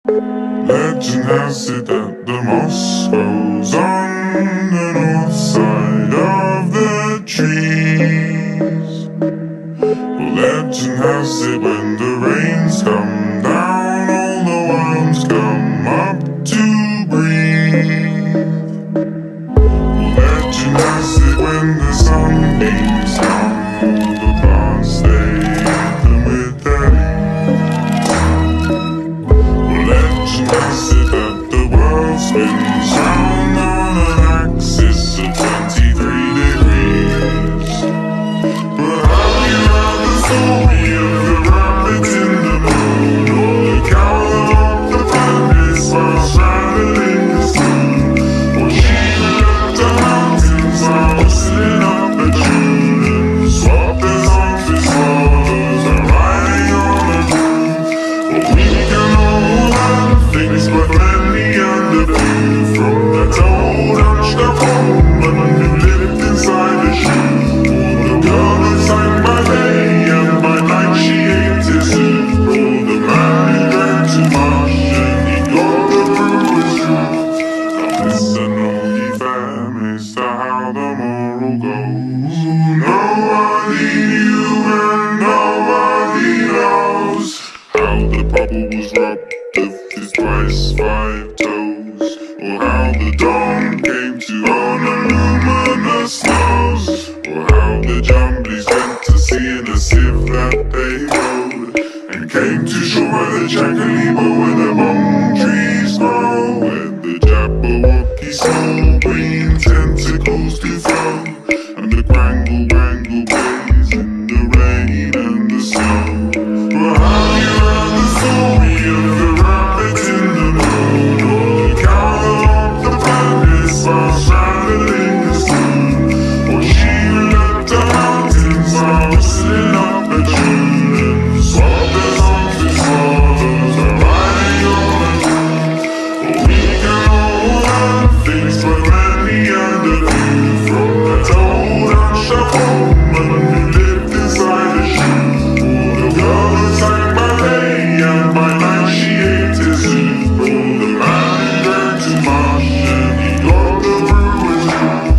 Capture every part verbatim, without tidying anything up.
Legend has it that the moss grows on the north side of the trees. Well, legend has it when the rains come down, all the worms come up to breathe. Well, legend has it when the sun beams down, all the plants stay even with their leaves. Legend has it that the world spins round on an axis of twenty-three degrees. But have you heard the story of the rabbit in the moon, or the cow that walked the planet while straddling the spoon, or she who left the mountains while whistling up a tune and swapped their songs with swallows and riding on a moon? Well, we can all learn things, but many and a few from that old hunched up woman who lived inside a shoe. Or the girl who sang by day and by night she ate his soup. Or the man who drank too much and he got the brewer's truth. Now listen, all ye families, to how the moral goes. Nobody knew and nobody knows how the bubble was rubbed with his twice five toes, or how the dawn came to Honoluminous snows, or how the jumblies went to sea in a sieve that they rode, and came to shore where the Jackalebo, where the bong trees grow, where the Jabberwocky small green tentacles do throw, and the Quangle Wangle plays in the rain and the snow. Well, have you heard the story of the rabbit in the moon, or the cow that walked the planet while straddling the spoon, or she who left the mountains while whistling up a tune and swapped their songs with swallows and riding on a moon? Well, we can all learn things, but many and a few from that old hunched up woman who lived inside a shoe. Or the girl who sang by day and by night she ate his soup. Or the man who drank too much and he got the brewer's truth.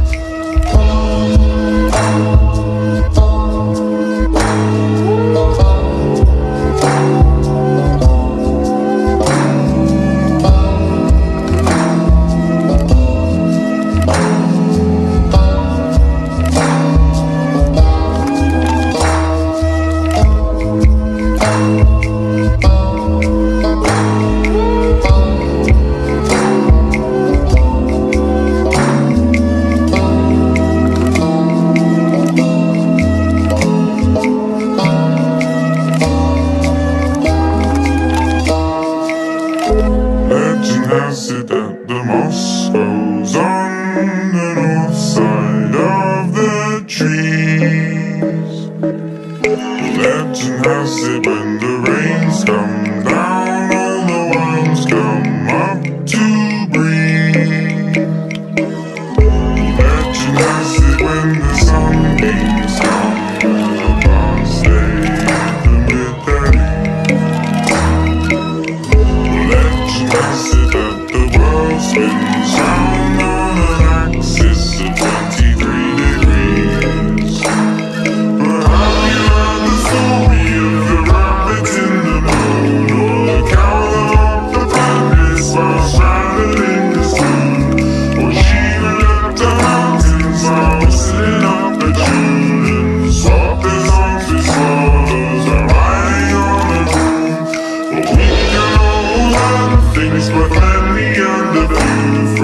Legend has it that the moss grows on the north side of the trees. Legend has it when the rains come down, all the worms come up to breathe. Legend has it when the sun beams down, all the plants stay even with their leaves. Legend has it that the world spins round on an axis of twenty-three degrees. But have you heard the story of the rabbit in the moon, or the cow that walked the planet while straddling the spoon, or she who left the mountains while whistling up a tune and swapped their songs with swallows and riding on a moon? Well, we can all learn things, but many and a few